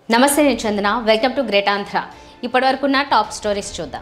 నమస్తే నేను Chandana welcome to great Andhra ఇప్పటివరకున్న టాప్ స్టోరీస్ చూద్దాం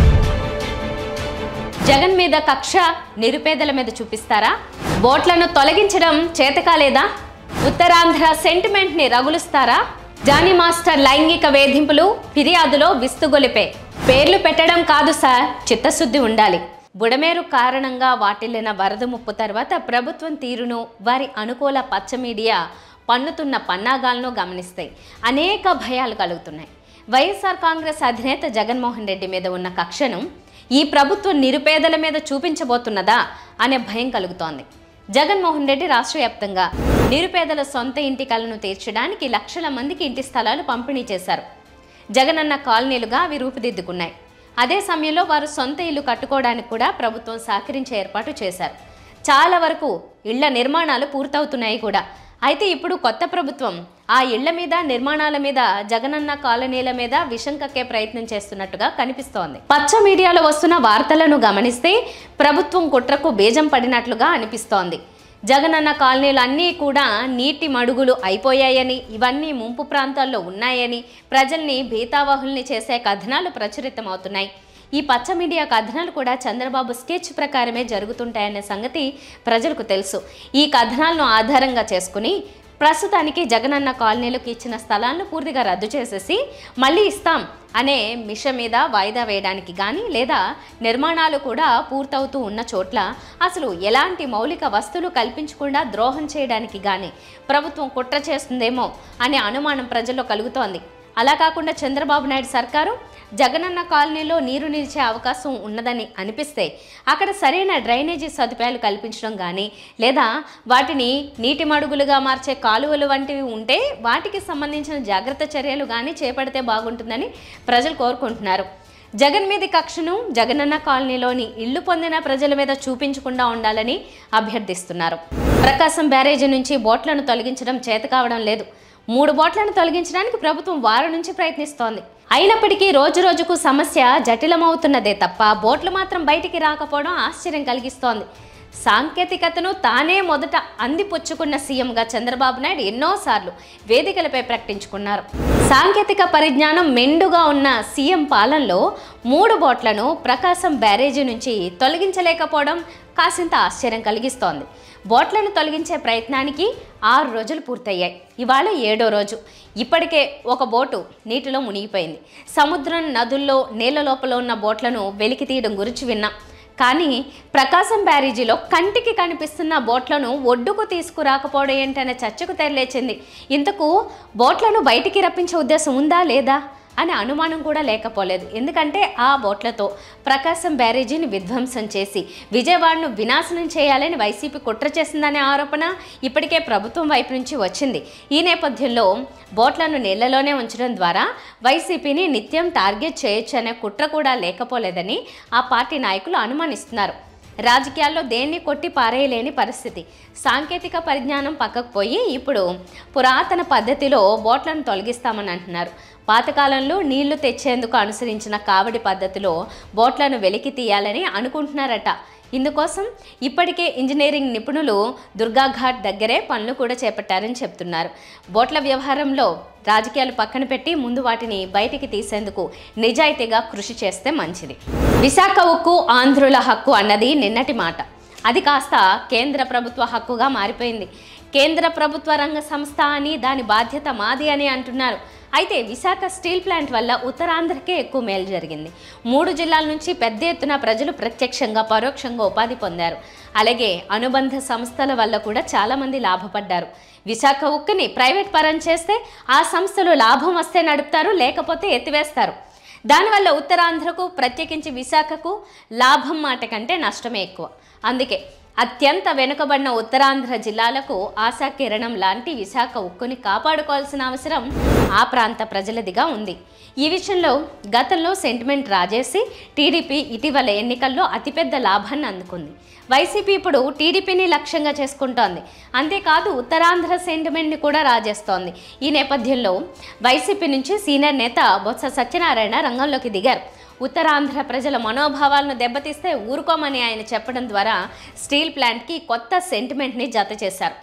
జగన్ మీద కక్ష నిరుపేదల మీద చూపిస్తారా బోట్లను తొలగించడం చేతకాలేదా ఉత్తరాంధ్ర సెంటిమెంట్ ని రగులుస్తారా జానీ మాస్టర్ లైంగిక వేధింపులు ఫిర్యాదులో విస్తుగొలిపే పేర్లు పెట్టడం కాదు సార్ చిత్తశుద్ధి ఉండాలి బుడమేరు కారణంగా వాటిల్లిన వరద ముప్పు తర్వాత ప్రభుత్వం తీరును వారి అనుకూల పచ్చ మీడియా పన్నుతున్న పన్నాగాలను గమనిస్తాయి అనేక భయాలు కలుగుతున్నాయి వైఎస్ఆర్ కాంగ్రెస్ అధినేత జగన్మోహన్ రెడ్డి మీద ఉన్న కక్షను ఈ ప్రభుత్వం నిరుపేదల మీద చూపించబోతున్నదా అనే భయం కలుగుతోంది జగన్మోహన్ రెడ్డి రాష్ట్ర వ్యాప్తంగా నిరుపేదల సొంత ఇంటి కలను తీర్చడానికి లక్షల మందికి ఇంటి స్థలాలు పంపిణీ చేశారు జగనన్న కాలనీలుగా అవి రూపుదిద్దుకున్నాయి అదే సమయంలో వారు సొంత ఇల్లు కట్టుకోవడానికి కూడా ప్రభుత్వం సహకరించే ఏర్పాటు చేశారు చాలా వరకు ఇళ్ల నిర్మాణాలు పూర్తవుతున్నాయి కూడా అయితే ఇప్పుడు కొత్త ప్రభుత్వం ఆ ఇళ్ల మీద నిర్మాణాల మీద జగనన్న కాలనీల మీద విషం కక్కే ప్రయత్నం చేస్తున్నట్టుగా కనిపిస్తోంది పచ్చ మీడియాలో వస్తున్న వార్తలను గమనిస్తే ప్రభుత్వం కుట్రకు బీజం పడినట్లుగా అనిపిస్తోంది జగనన్న కాలనీలు అన్నీ కూడా నీటి మడుగులు అయిపోయాయని ఇవన్నీ ముంపు ప్రాంతాల్లో ఉన్నాయని ప్రజల్ని భీతావహుల్ని చేసే కథనాలు ప్రచురితమవుతున్నాయి ఈ పచ్చ మీడియా కథనాలు కూడా చంద్రబాబు స్కెచ్ ప్రకారమే జరుగుతుంటాయనే సంగతి ప్రజలకు తెలుసు ఈ కథనాలను ఆధారంగా చేసుకుని ప్రస్తుతానికి జగనన్న కాలనీలకు ఇచ్చిన స్థలాలను పూర్తిగా రద్దు చేసేసి మళ్ళీ ఇస్తాం అనే మిషన్ మీద వాయిదా వేయడానికి కానీ లేదా నిర్మాణాలు కూడా పూర్తవుతూ ఉన్న చోట్ల అసలు ఎలాంటి మౌలిక వస్తువులు కల్పించకుండా ద్రోహం చేయడానికి కానీ ప్రభుత్వం కుట్ర చేస్తుందేమో అనే అనుమానం ప్రజల్లో కలుగుతోంది అలా కాకుండా చంద్రబాబు నాయుడు సర్కారు జగనన్న కాలనీలో నీరు నిలిచే అవకాశం ఉన్నదని అనిపిస్తే అక్కడ సరైన డ్రైనేజీ సదుపాయాలు కల్పించడం కానీ లేదా వాటిని నీటి మడుగులుగా మార్చే కాలువలు వంటివి ఉంటే వాటికి సంబంధించిన జాగ్రత్త చర్యలు కానీ చేపడితే బాగుంటుందని ప్రజలు కోరుకుంటున్నారు జగన్ మీది కక్షను జగనన్న కాలనీలోని ఇళ్లు పొందిన ప్రజల మీద చూపించకుండా ఉండాలని అభ్యర్థిస్తున్నారు ప్రకాశం బ్యారేజీ నుంచి బోట్లను తొలగించడం చేత కావడం లేదు 3 బోట్లను తొలగించడానికి ప్రభుత్వం వారం నుంచి ప్రయత్నిస్తోంది అయినప్పటికీ రోజు రోజుకు సమస్య జటిలమవుతున్నదే తప్ప బోట్లు మాత్రం బయటికి రాకపోవడం ఆశ్చర్యం కలిగిస్తోంది సాంకేతికతను తానే మొదట అందిపుచ్చుకున్న సీఎంగా చంద్రబాబు నాయుడు ఎన్నోసార్లు వేదికలపై ప్రకటించుకున్నారు సాంకేతిక పరిజ్ఞానం మెండుగా ఉన్న సీఎం పాలనలో 3 బోట్లను ప్రకాశం బ్యారేజీ నుంచి తొలగించలేకపోవడం కాసింత ఆశ్చర్యం కలిగిస్తోంది బోట్లను తొలగించే ప్రయత్నానికి 6 రోజులు పూర్తయ్యాయి ఇవాళ 7వ రోజు ఇప్పటికే ఒక బోటు నీటిలో మునిగిపోయింది సముద్రం నదుల్లో నీళ్ల లోపల ఉన్న బోట్లను వెలికి తీయడం గురించి విన్నాం కానీ ప్రకాశం బ్యారేజీలో కంటికి కనిపిస్తున్న బోట్లను ఒడ్డుకు తీసుకురాకపోవడం ఏంటనే చర్చకు తెరలేచింది ఇంతకు బోట్లను బయటికి రప్పించే ఉద్దేశం ఉందా లేదా అనే అనుమానం కూడా లేకపోలేదు ఎందుకంటే ఆ బోట్లతో ప్రకాశం బ్యారేజీని విధ్వంసం చేసి విజయవాడను వినాశనం చేయాలని వైసీపీ కుట్ర చేసిందనే ఆరోపణ ఇప్పటికే ప్రభుత్వం వైపు నుంచి వచ్చింది ఈ నేపథ్యంలో బోట్లను నీళ్లలోనే ఉంచడం ద్వారా వైసీపీని నిత్యం టార్గెట్ చేయొచ్చు అనే కుట్ర కూడా లేకపోలేదని ఆ పార్టీ నాయకులు అనుమానిస్తున్నారు రాజకీయాల్లో దేన్ని కొట్టి పారేయలేని పరిస్థితి సాంకేతిక పరిజ్ఞానం పక్కకు పోయి ఇప్పుడు పురాతన పద్ధతిలో బోట్లను తొలగిస్తామని అంటున్నారు పాతకాలంలో నీళ్లు తెచ్చేందుకు అనుసరించిన కావడి పద్ధతిలో బోట్లను వెలికి తీయాలని అనుకుంటున్నారట ఇందుకోసం ఇప్పటికే ఇంజనీరింగ్ నిపుణులు దుర్గాఘాట్ దగ్గరే పనులు కూడా చేపట్టారని చెప్తున్నారు బోట్ల వ్యవహారంలో రాజకీయాలు పక్కన పెట్టి ముందు వాటిని బయటికి తీసేందుకు నిజాయితీగా కృషి చేస్తే మంచిది విశాఖ ఉక్కు ఆంధ్రుల హక్కు అన్నది నిన్నటి మాట అది కాస్త కేంద్ర ప్రభుత్వ హక్కుగా మారిపోయింది కేంద్ర ప్రభుత్వ రంగ సంస్థ అని దాని బాధ్యత మాది అని అంటున్నారు అయితే విశాఖ స్టీల్ ప్లాంట్ వల్ల ఉత్తరాంధ్రకే ఎక్కువ మేలు జరిగింది 3 జిల్లాల నుంచి పెద్ద ఎత్తున ప్రజలు ప్రత్యక్షంగా పరోక్షంగా ఉపాధి పొందారు అలాగే అనుబంధ సంస్థల వల్ల కూడా చాలామంది లాభపడ్డారు విశాఖ ఉక్కుని ప్రైవేట్ పరం చేస్తే ఆ సంస్థలు లాభం వస్తే నడుపుతారు లేకపోతే ఎత్తివేస్తారు దానివల్ల ఉత్తరాంధ్రకు ప్రత్యేకించి విశాఖకు లాభం మాట కంటే నష్టమే ఎక్కువ అందుకే అత్యంత వెనుకబడిన ఉత్తరాంధ్ర జిల్లాలకు ఆశా కిరణం లాంటి విశాఖ ఉక్కుని కాపాడుకోవాల్సిన అవసరం ఆ ప్రాంత ప్రజలదిగా ఉంది ఈ విషయంలో గతంలో సెంటిమెంట్ రాజేసి టీడీపీ ఇటీవల ఎన్నికల్లో అతిపెద్ద లాభాన్ని అందుకుంది వైసీపీ ఇప్పుడు టీడీపీని లక్ష్యంగా చేసుకుంటోంది అంతేకాదు ఉత్తరాంధ్ర సెంటిమెంట్ని కూడా రాజేస్తోంది ఈ నేపథ్యంలో వైసీపీ నుంచి సీనియర్ నేత బొత్స సత్యనారాయణ రంగంలోకి దిగారు ఉత్తరాంధ్ర ప్రజల మనోభావాలను దెబ్బతీస్తే ఊరుకోమని ఆయన చెప్పడం ద్వారా స్టీల్ ప్లాంట్కి కొత్త సెంటిమెంట్ని జత చేశారు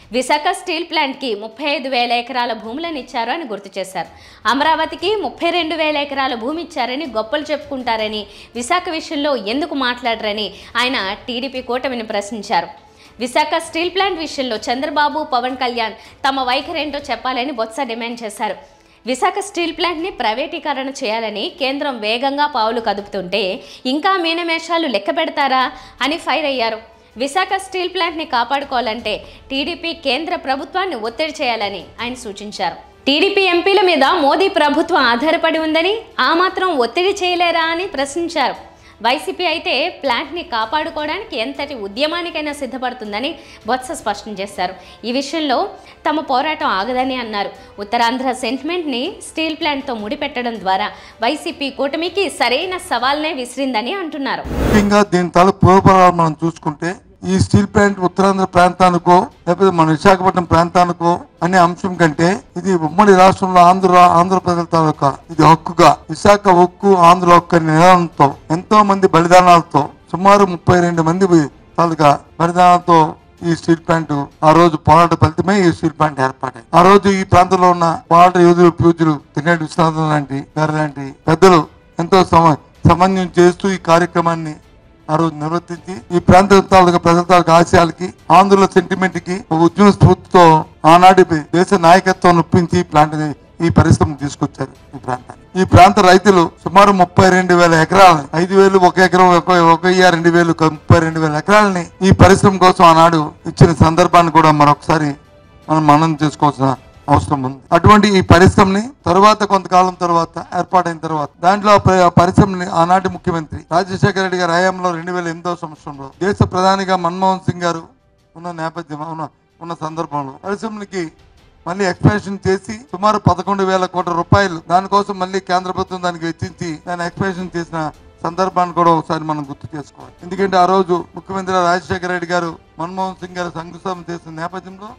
విశాఖ స్టీల్ ప్లాంట్కి 35,000 ఎకరాల భూములను ఇచ్చారు అని గుర్తు చేశారు. అమరావతికి 32,000 ఎకరాల భూమి ఇచ్చారని గొప్పలు చెప్పుకుంటారని, విశాఖ విషయంలో ఎందుకు మాట్లాడరని ఆయన టీడీపీ కూటమిని ప్రశ్నించారు. విశాఖ స్టీల్ ప్లాంట్ విషయంలో చంద్రబాబు, పవన్ కళ్యాణ్ తమ వైఖరేంటో చెప్పాలని బొత్స డిమాండ్ చేశారు. విశాఖ స్టీల్ ప్లాంట్ని ప్రైవేటీకరణ చేయాలని కేంద్రం వేగంగా పావులు కదుపుతుంటే ఇంకా మీనమేషాలు లెక్క పెడతారా అని ఫైర్ అయ్యారు. విశాఖ స్టీల్ ప్లాంట్ని కాపాడుకోవాలంటే టీడీపీ కేంద్ర ప్రభుత్వాన్ని ఒత్తిడి చేయాలని ఆయన సూచించారు. టీడీపీ ఎంపీల మీద మోదీ ప్రభుత్వం ఆధారపడి ఉందని ఆ మాత్రం ఒత్తిడి చేయలేరా అని ప్రశ్నించారు. వైసీపీ అయితే ప్లాంట్ని కాపాడుకోవడానికి ఎంతటి ఉద్యమానికైనా సిద్ధపడుతుందని బొత్స స్పష్టం చేశారు. ఈ విషయంలో తమ పోరాటం ఆగదని అన్నారు. ఉత్తరాంధ్ర సెంటిమెంట్ని స్టీల్ ప్లాంట్తో ముడిపెట్టడం ద్వారా వైసీపీ కూటమికి సరైన సవాల్నే విసిరిందని అంటున్నారు. దీని మనం చూసుకుంటే ఈ స్టీల్ ప్లాంట్ ఉత్తరాంధ్ర ప్రాంతానికో లేకపోతే మన విశాఖపట్నం ప్రాంతానికో అనే అంశం కంటే ఇది ఉమ్మడి రాష్ట్రంలో ఆంధ్ర ప్రజల తాలూకా ఇది హక్కుగా విశాఖ హక్కు ఆంధ్ర హక్కు అనే నినాదంతో ఎంతో మంది బలిదానాలతో సుమారు 32 మంది తాలూకా బలిదానాలతో ఈ స్టీల్ ప్లాంట్ ఆ రోజు పోరాట ఫలితమే ఈ స్టీల్ ప్లాంట్ ఏర్పడ్డాయి. ఆ రోజు ఈ ప్రాంతంలో ఉన్న పోరాట యోధులు పూజలు తెన్నేటి విశ్వనాథం లాంటి పెద్దలు ఎంతో సమన్వయం చేస్తూ ఈ కార్యక్రమాన్ని ఆ రోజు నిర్వర్తించి ఈ ప్రాంత ప్రజల తాలూకా ఆశయాలకి ఆంధ్రుల సెంటిమెంట్ కి ఒక ఉద్యమ స్ఫూర్తితో ఆనాటి దేశ నాయకత్వం ఒప్పించి ఈ పరిశ్రమ తీసుకొచ్చారు. ఈ ప్రాంత రైతులు సుమారు 32,000 ఎకరాలని 5,000 ఒక ఎకరం 1,000 2,000 32,000 ఎకరాలని ఈ పరిశ్రమ కోసం ఆనాడు ఇచ్చిన సందర్భాన్ని కూడా మరొకసారి మనం చేసుకోవాల్సిన అవసరం ఉంది. అటువంటి ఈ పరిశ్రమని తర్వాత కొంతకాలం తర్వాత ఏర్పాటైన తర్వాత దాంట్లో పరిశ్రమని ఆనాటి ముఖ్యమంత్రి రాజశేఖర రెడ్డి గారి హయాంలో 2008వ సంవత్సరంలో దేశ ప్రధానిగా మన్మోహన్ సింగ్ గారు ఉన్న నేపథ్యం ఉన్న సందర్భంలో పరిశ్రమకి మళ్ళీ ఎక్స్పాన్షన్ చేసి సుమారు 11,000 కోట్ల రూపాయలు దానికోసం మళ్ళీ కేంద్ర ప్రభుత్వం దానికి వెచ్చించి దాన్ని ఎక్స్పాన్షన్ చేసిన సందర్భాన్ని కూడా ఒకసారి మనం గుర్తు చేసుకోవాలి. ఎందుకంటే ఆ రోజు ముఖ్యమంత్రి రాజశేఖర రెడ్డి గారు మన్మోహన్ సింగ్ గారు శంకుస్థాపన చేసిన నేపథ్యంలో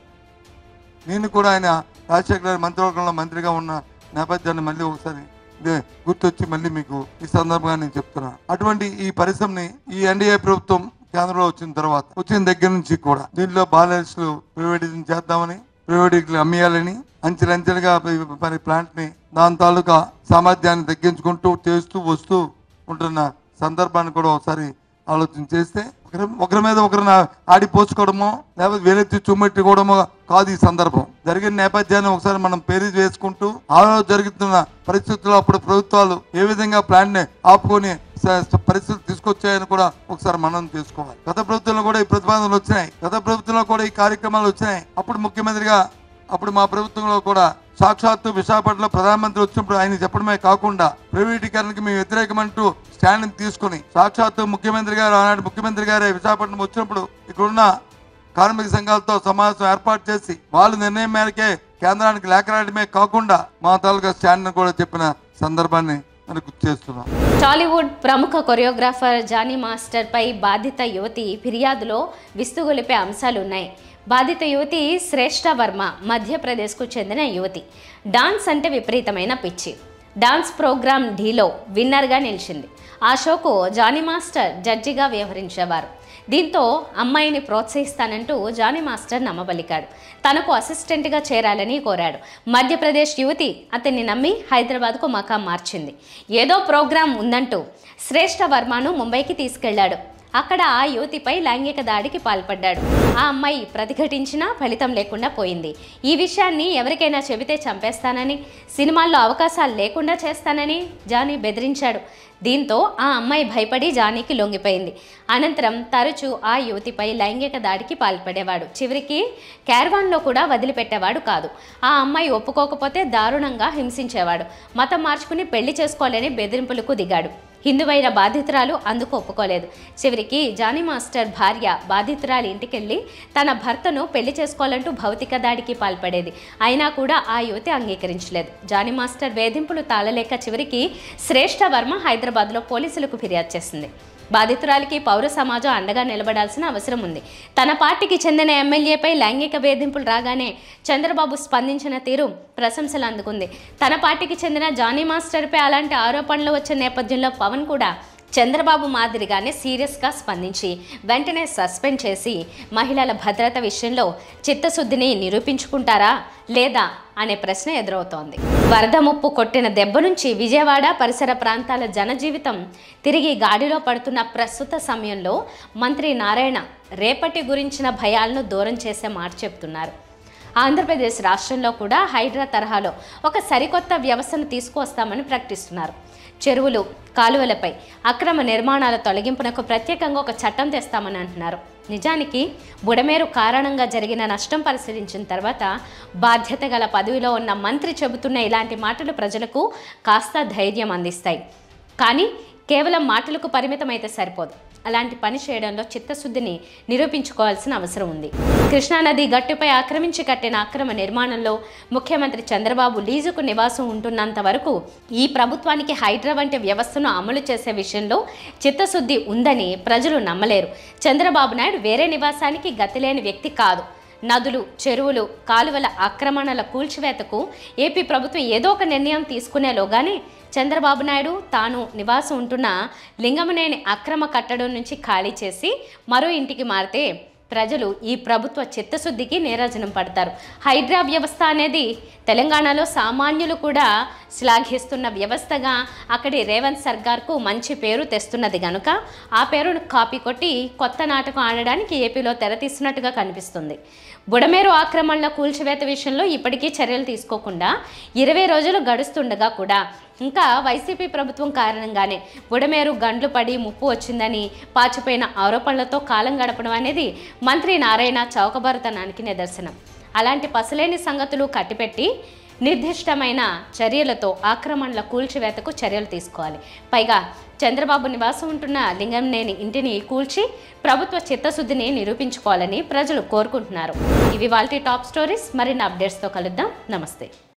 నేను కూడా ఆయన రాజశేఖర గారి మంత్రివర్గంలో మంత్రిగా ఉన్న నేపథ్యాన్ని మళ్ళీ ఒకసారి గుర్తొచ్చి మళ్ళీ మీకు ఈ సందర్భంగా నేను చెప్తున్నాను. అటువంటి ఈ పరిశ్రమని ఈ ఎన్డీఏ ప్రభుత్వం కేంద్రంలో వచ్చిన దగ్గర నుంచి కూడా దీంట్లో బాలెస్లు ప్రైవేటైజేషన్ చేద్దామని ప్రైవేట్ అమ్మేయాలని అంచెలంచెలుగా మరి ప్లాంట్ ని దాని తాలూకా సామర్థ్యాన్ని తగ్గించుకుంటూ చేస్తూ వస్తూ ఉంటున్న సందర్భాన్ని కూడా ఒకసారి ఆలోచన చేస్తే ఒకరి మీద ఒకరిని ఆడిపోసుకోవడమో లేకపోతే వేలెత్తి చుమ్మెట్టుకోవడమో కాదు ఈ సందర్భం. జరిగిన నేపథ్యాన్ని ఒకసారి మనం పేరీజ్ వేసుకుంటూ ఆ రోజు జరుగుతున్న పరిస్థితుల్లో అప్పుడు ప్రభుత్వాలు ఏ విధంగా ప్లాంట్ ని ఆపుకొని పరిస్థితులు తీసుకొచ్చాయని కూడా ఒకసారి మనం తీసుకోవాలి. గత ప్రభుత్వంలో కూడా ఈ ప్రతిపాదనలు వచ్చినాయి, గత ప్రభుత్వంలో కూడా ఈ కార్యక్రమాలు వచ్చినాయి. అప్పుడు ముఖ్యమంత్రిగా అప్పుడు మా ప్రభుత్వంలో కూడా సాక్షాత్తు విశాఖపట్నంలో ప్రధానమంత్రి వచ్చినప్పుడు ఆయన చెప్పడమే కాకుండా ప్రైవేటీకరణకి మేము వ్యతిరేకమంటూ స్టాండ్ తీసుకుని సాక్షాత్తు ముఖ్యమంత్రి గారు ఆనాటి ముఖ్యమంత్రి గారే విశాఖపట్నం వచ్చినప్పుడు ఇక్కడున్న కార్మిక సంఘాలతో సమావేశం ఏర్పాటు చేసి వాళ్ళ నిర్ణయం మేరకే కేంద్రానికి లేఖ రాయడమే కాకుండా మా తాలూకా స్టాండ్ కూడా చెప్పిన సందర్భాన్ని గుర్తు చేస్తున్నాం. టాలీవుడ్ ప్రముఖ కొరియోగ్రాఫర్ జానీ మాస్టర్ పై బాధిత యువతి ఫిర్యాదులో విస్తుగొలిపే అంశాలున్నాయి. బాధిత యువతి శ్రేష్ఠ వర్మ మధ్యప్రదేశ్కు చెందిన యువతి. డాన్స్ అంటే విపరీతమైన పిచ్చి. డాన్స్ ప్రోగ్రామ్ ఢీలో విన్నర్గా నిలిచింది. ఆ షోకు జానీ మాస్టర్ జడ్జిగా వ్యవహరించేవారు. దీంతో అమ్మాయిని ప్రోత్సహిస్తానంటూ జానీ మాస్టర్ నమ్మబలికాడు. తనకు అసిస్టెంట్గా చేరాలని కోరాడు. మధ్యప్రదేశ్ యువతి అతన్ని నమ్మి హైదరాబాద్కు మకాం మార్చింది. ఏదో ప్రోగ్రాం ఉందంటూ శ్రేష్ఠ వర్మను ముంబైకి తీసుకెళ్లాడు. అక్కడ ఆ యువతిపై లైంగిక దాడికి పాల్పడ్డాడు. ఆ అమ్మాయి ప్రతిఘటించినా ఫలితం లేకుండా పోయింది. ఈ విషయాన్ని ఎవరికైనా చెబితే చంపేస్తానని, సినిమాల్లో అవకాశాలు లేకుండా చేస్తానని జానీ బెదిరించాడు. దీంతో ఆ అమ్మాయి భయపడి జానీకి లొంగిపోయింది. అనంతరం తరచూ ఆ యువతిపై లైంగిక దాడికి పాల్పడేవాడు. చివరికి క్యారవాన్లో కూడా వదిలిపెట్టేవాడు కాదు. ఆ అమ్మాయి ఒప్పుకోకపోతే దారుణంగా హింసించేవాడు. మతం మార్చుకుని పెళ్లి చేసుకోవాలని బెదిరింపులకు దిగాడు. హిందువైన బాధితురాలు అందుకు ఒప్పుకోలేదు. చివరికి జానీ మాస్టర్ భార్య బాధితురాలి ఇంటికెళ్ళి తన భర్తను పెళ్లి చేసుకోవాలంటూ భౌతిక దాడికి పాల్పడేది. అయినా కూడా ఆ యువతి అంగీకరించలేదు. జానీ మాస్టర్ వేధింపులు తాళలేక చివరికి శ్రేష్ఠ వర్మ హైదరాబాద్లో పోలీసులకు ఫిర్యాదు చేసింది. బాధితురాలికి పౌర సమాజం అండగా నిలబడాల్సిన అవసరం ఉంది. తన పార్టీకి చెందిన ఎమ్మెల్యేపై లైంగిక వేధింపులు రాగానే చంద్రబాబు స్పందించిన తీరు ప్రశంసలు అందుకుంది. తన పార్టీకి చెందిన జానీ మాస్టర్పై అలాంటి ఆరోపణలు వచ్చిన నేపథ్యంలో పవన్ కూడా చంద్రబాబు మాదిరిగానే సీరియస్గా స్పందించి వెంటనే సస్పెండ్ చేసి మహిళల భద్రత విషయంలో చిత్తశుద్ధిని నిరూపించుకుంటారా లేదా అనే ప్రశ్న ఎదురవుతోంది. వరద ముప్పు కొట్టిన దెబ్బ నుంచి విజయవాడ పరిసర ప్రాంతాల జనజీవితం తిరిగి గాడిలో పడుతున్న ప్రస్తుత సమయంలో మంత్రి నారాయణ రేపటి గురించిన భయాలను దూరం చేసే మాట చెప్తున్నారు. ఆంధ్రప్రదేశ్ రాష్ట్రంలో కూడా హైడ్రా తరహాలో ఒక సరికొత్త వ్యవస్థను తీసుకువస్తామని ప్రకటిస్తున్నారు. చెరువులు, కాలువలపై అక్రమ నిర్మాణాల తొలగింపునకు ప్రత్యేకంగా ఒక చట్టం తెస్తామని అంటున్నారు. నిజానికి బుడమేరు కారణంగా జరిగిన నష్టం పరిశీలించిన తర్వాత బాధ్యత గల పదవిలో ఉన్న మంత్రి చెబుతున్న ఇలాంటి మాటలు ప్రజలకు కాస్త ధైర్యం అందిస్తాయి. కానీ కేవలం మాటలకు పరిమితమైతే సరిపోదు. అలాంటి పని చేయడంలో చిత్తశుద్ధిని నిరూపించుకోవాల్సిన అవసరం ఉంది. కృష్ణానది గట్టుపై ఆక్రమించి కట్టిన అక్రమ నిర్మాణంలో ముఖ్యమంత్రి చంద్రబాబు లీజుకు నివాసం ఉంటున్నంత వరకు ఈ ప్రభుత్వానికి హైడ్రా వంటి వ్యవస్థను అమలు చేసే విషయంలో చిత్తశుద్ధి ఉందని ప్రజలు నమ్మలేరు. చంద్రబాబు నాయుడు వేరే నివాసానికి గతిలేని వ్యక్తి కాదు. నదులు, చెరువులు, కాలువల ఆక్రమణల కూల్చివేతకు ఏపీ ప్రభుత్వం ఏదో ఒక నిర్ణయం తీసుకునేలోగానే చంద్రబాబు నాయుడు తాను నివాసం ఉంటున్న లింగమనేని అక్రమ కట్టడం నుంచి ఖాళీ చేసి మరో ఇంటికి మారితే ప్రజలు ఈ ప్రభుత్వ చిత్తశుద్ధికి నీరాజనం పడతారు. హైడ్రా వ్యవస్థ అనేది తెలంగాణలో సామాన్యులు కూడా శ్లాఘిస్తున్న వ్యవస్థగా అక్కడి రేవంత్ సర్కార్కు మంచి పేరు తెస్తున్నది గనుక ఆ పేరును కాపీ కొట్టి కొత్త నాటకం ఆడడానికి ఏపీలో తెరతీస్తున్నట్టుగా కనిపిస్తుంది. బుడమేరు ఆక్రమణల కూల్చివేత విషయంలో ఇప్పటికీ చర్యలు తీసుకోకుండా 20 రోజులు గడుస్తుండగా కూడా ఇంకా వైసీపీ ప్రభుత్వం కారణంగానే బుడమేరు గండ్లు పడి ముప్పు వచ్చిందని పాచిపోయిన ఆరోపణలతో కాలం గడపడం అనేది మంత్రి నారాయణ చౌకబారుతనానికి నిదర్శనం. అలాంటి పసలేని సంగతులు కట్టిపెట్టి నిర్దిష్టమైన చర్యలతో ఆక్రమణల కూల్చివేతకు చర్యలు తీసుకోవాలి. పైగా చంద్రబాబు నివాసం ఉంటున్న లింగంనేని ఇంటిని కూల్చి ప్రభుత్వ చిత్తశుద్ధిని నిరూపించుకోవాలని ప్రజలు కోరుకుంటున్నారు. ఇవి వాల్టి టాప్ స్టోరీస్. మరిన్ని అప్డేట్స్తో కలుద్దాం. నమస్తే.